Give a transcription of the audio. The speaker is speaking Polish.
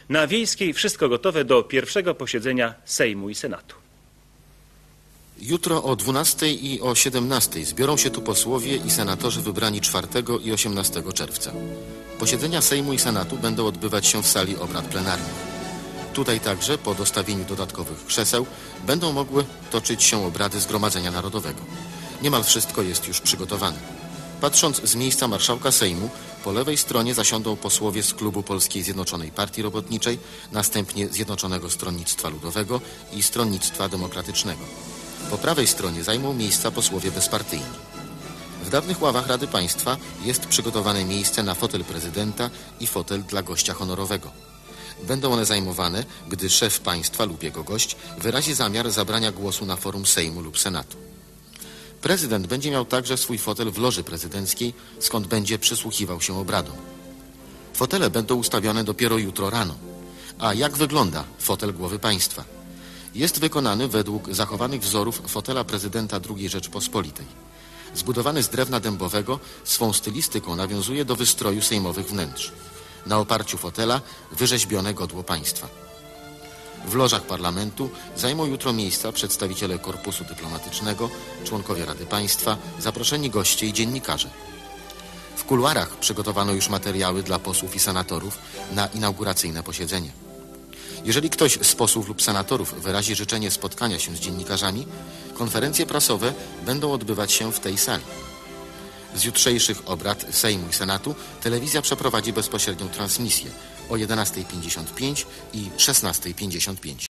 Na Wiejskiej wszystko gotowe do pierwszego posiedzenia Sejmu i Senatu. Jutro o 12 i o 17 zbiorą się tu posłowie i senatorzy wybrani 4 i 18 czerwca. Posiedzenia Sejmu i Senatu będą odbywać się w sali obrad plenarnych. Tutaj także, po dostawieniu dodatkowych krzeseł, będą mogły toczyć się obrady Zgromadzenia Narodowego. Niemal wszystko jest już przygotowane. Patrząc z miejsca marszałka Sejmu, po lewej stronie zasiądą posłowie z klubu Polskiej Zjednoczonej Partii Robotniczej, następnie Zjednoczonego Stronnictwa Ludowego i Stronnictwa Demokratycznego. Po prawej stronie zajmą miejsca posłowie bezpartyjni. W dawnych ławach Rady Państwa jest przygotowane miejsce na fotel prezydenta i fotel dla gościa honorowego. Będą one zajmowane, gdy szef państwa lub jego gość wyrazi zamiar zabrania głosu na forum Sejmu lub Senatu. Prezydent będzie miał także swój fotel w loży prezydenckiej, skąd będzie przysłuchiwał się obradom. Fotele będą ustawione dopiero jutro rano. A jak wygląda fotel głowy państwa? Jest wykonany według zachowanych wzorów fotela prezydenta II Rzeczpospolitej. Zbudowany z drewna dębowego, swą stylistyką nawiązuje do wystroju sejmowych wnętrz. Na oparciu fotela wyrzeźbione godło państwa. W lożach parlamentu zajmą jutro miejsca przedstawiciele korpusu dyplomatycznego, członkowie Rady Państwa, zaproszeni goście i dziennikarze. W kuluarach przygotowano już materiały dla posłów i senatorów na inauguracyjne posiedzenie. Jeżeli ktoś z posłów lub senatorów wyrazi życzenie spotkania się z dziennikarzami, konferencje prasowe będą odbywać się w tej sali. Z jutrzejszych obrad Sejmu i Senatu telewizja przeprowadzi bezpośrednią transmisję o 11:55 i 16:55.